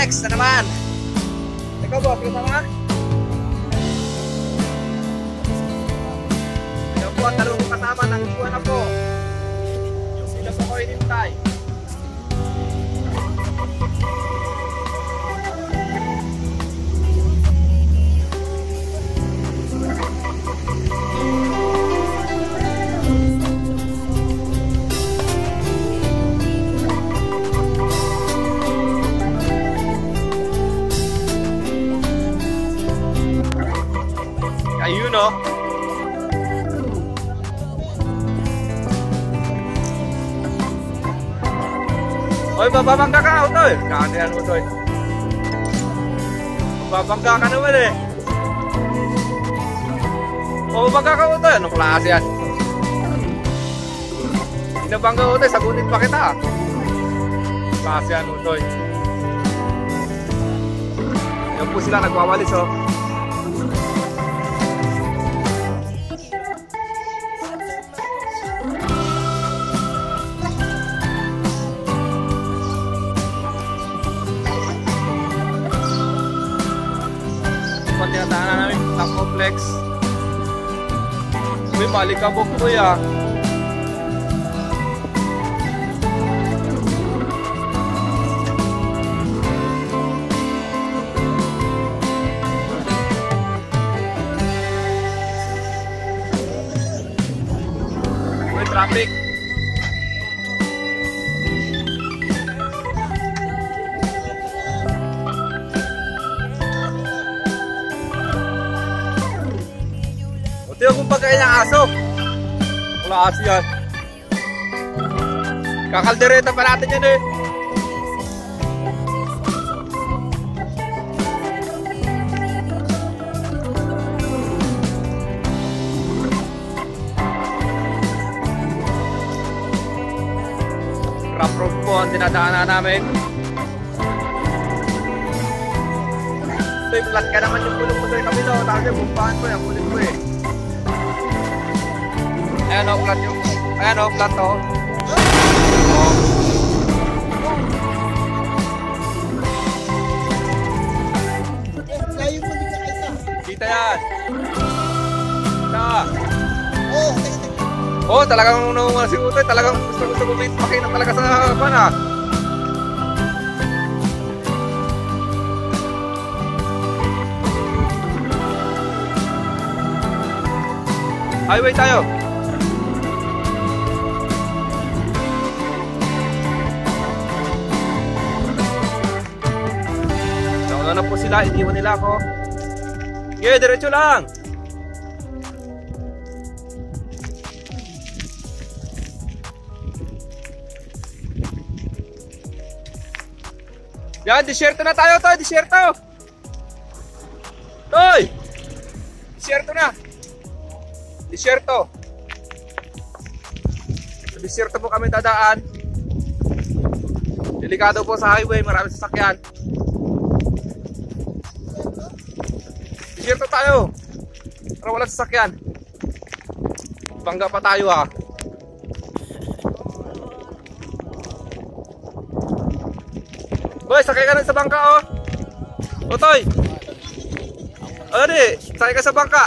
Complex na naman. Ikaw boss, kasama? Ikaw po ang talong kasama ng iwan na po. Sila po ko inintay. Ayun o. Oy, bababangga ka, Utoy. Kakayan, Utoy. Bababangga ka naman eh. Bababangga ka, Utoy. Anong klase yan? Pinabangga, Utoy. Sagutin pa kita. Klase yan, Utoy. Yan po sila nagwawalis o. Tinatahanan namin ang complex. Uy, malikabog po ya. Uy, traffic. Ito yung pagkain ng aso. Wala aso yan. Kakaldereta pa natin yan eh. Rough road po ang dinadaanan namin. Ito yung flat ka naman yung pulong mo sa kabila. Tapos yung bumpahan ko yung pulong mo eh. Ayan o, flat yung. Ayan o, flat o. Kita yan. Kita. Oh, talagang naunga si Utoy. Talagang gusto makina talaga sa pana. Highway tayo. Na po sila, iniwan nila ako. Okay, diretso lang. Yan, disyerto na tayo, Toy. Disyerto. Toy. Disyerto na. Disyerto. Sa disyerto po kami dadaan. Delikado po sa highway, maraming sasakyan. Disyerto tayo. Para walang sasakyan. Bangga pa tayo ha. Boy, sakay ka na sa bangka oh. Utoy. Ano di? Sakay ka sa bangka.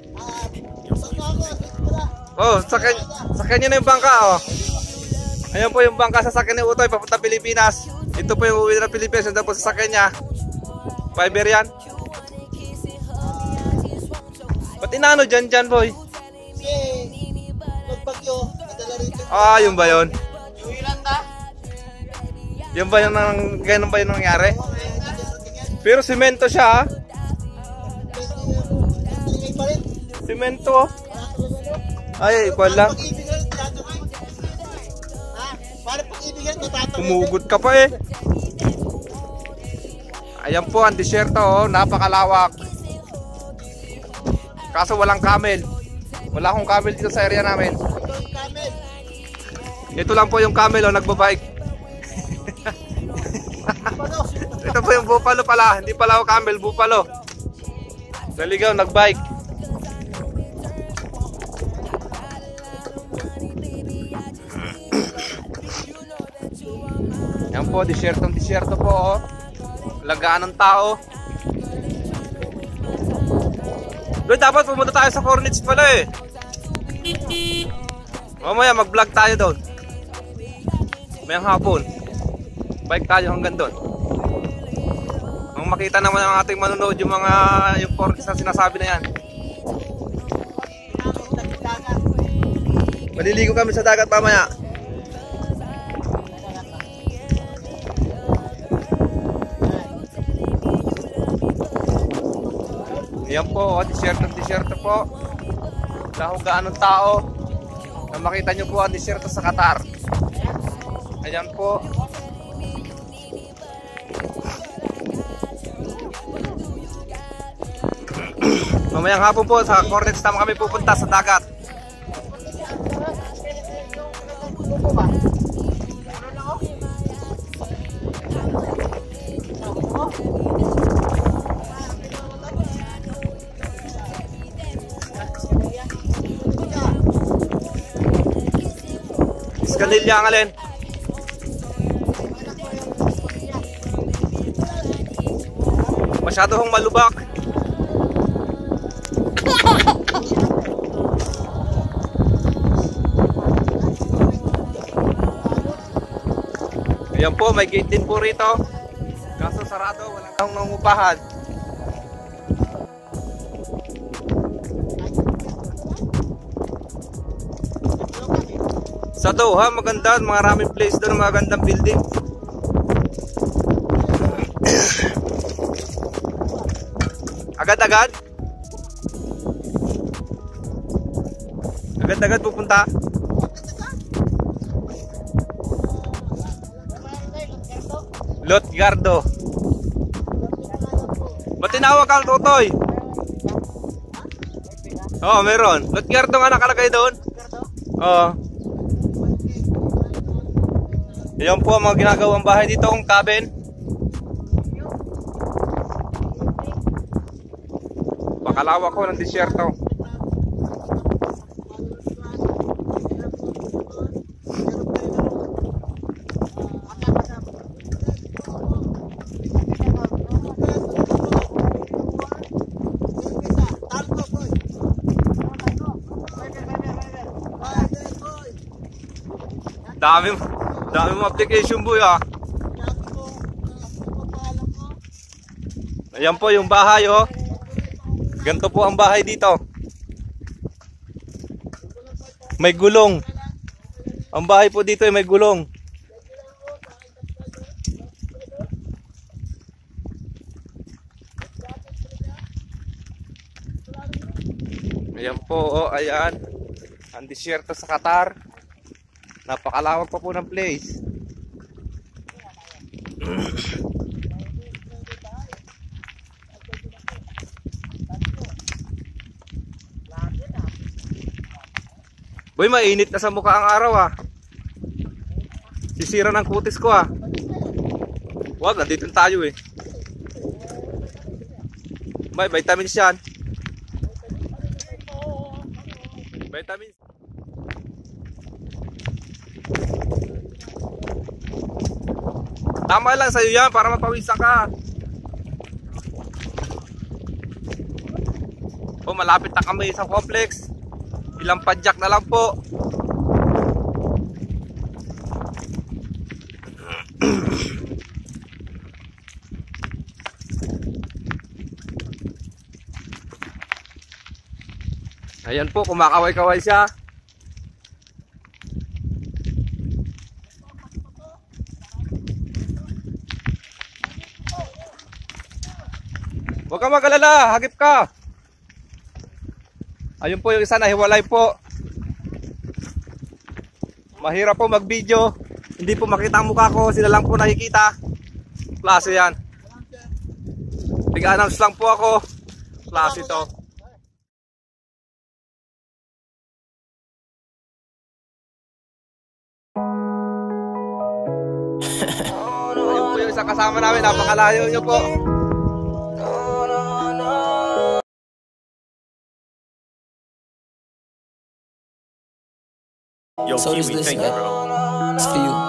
Oh, sakay niya na yung bangka oh. Ayan po yung bangka sasakyan ni Utoy papunta Pilipinas. Ito po yung uwi na Pilipinas. Ito po sasakyan niya. Fiber yan. Ba't inano dyan boy? Magbagyo, nadala rito. Ah, yun ba yun? Yung Iranda? Yun ba yun, ganun ba yun nangyari? Pero simento siya ha? Simento. Ay, ikuan lang. Umugot ka pa eh. Ayan po ang disyerto oh, napakalawak. Kaso walang camel. Wala akong camel dito sa area namin. Ito lang po yung camel oh, nagbabike. Ito po yung buffalo pala. Hindi pala ako camel, buffalo. Naligaw, nagbike. Yan po, disyerto po oh. Lagaan ng tao. Doon dapat pumunta tayo sa Cornets pala eh. Mamaya mag-vlog tayo doon. Mayang hapon. Bike tayo hanggang doon. Nung makita naman ang ating manonood yung mga yung Cornets na sinasabi na yan. Maliligo kami sa dagat mamaya. Yan po, desierto po. Dahugaan ng tao. Na makita nyo po ang desierto sa Qatar. Ayan po. Mamayang hapon po sa Cornets naman kami pupunta sa dagat. Iskanilya ang alin. Masyado hong malubak. Ayan po, may gate din po rito. Kaso sarado, walang taong nangungupahan. Sa Doha, maganda, maraming place doon, magandang building. Agad-agad? Agad-agad pupunta? Lotgardo. Ba't tinawag kang Totoy? Oo, meron. Lotgardo nga nakalagay doon. Oo. Ayan po ang mga ginagawang bahay dito, ang cabin. Pakalawak ko ng disyerto. Dami mo application boy ah. Ayan po yung bahay oh. Ganito po ang bahay dito. May gulong. Ang bahay po dito ay may gulong. Ayan po oh, ayan. Ang disyerto sa Qatar. Napakalawak pa po ng place. Boy, mainit na sa mukha ang araw ah. Sisira ng kutis ko ah. Wag, nandito tayo eh. May vitamins yan. Vitamins. Tama lang sa'yo yan para mapawisan ka. O, malapit na kami sa complex. Ilang padyak na lang po. Ayan po, kumakaway-kaway siya. Huwag kang mag-alala, hagip ka. Ayun po yung isa na hiwalay po. Mahirap po mag-video. Hindi po makita ang mukha ko, sila lang po nakikita. Klase yan. Tiga-announce lang po ako. Klase to. Ayun po yung isa kasama namin, napakalayo nyo po. Yo, so Kiwi, thank you, bro. It's for you.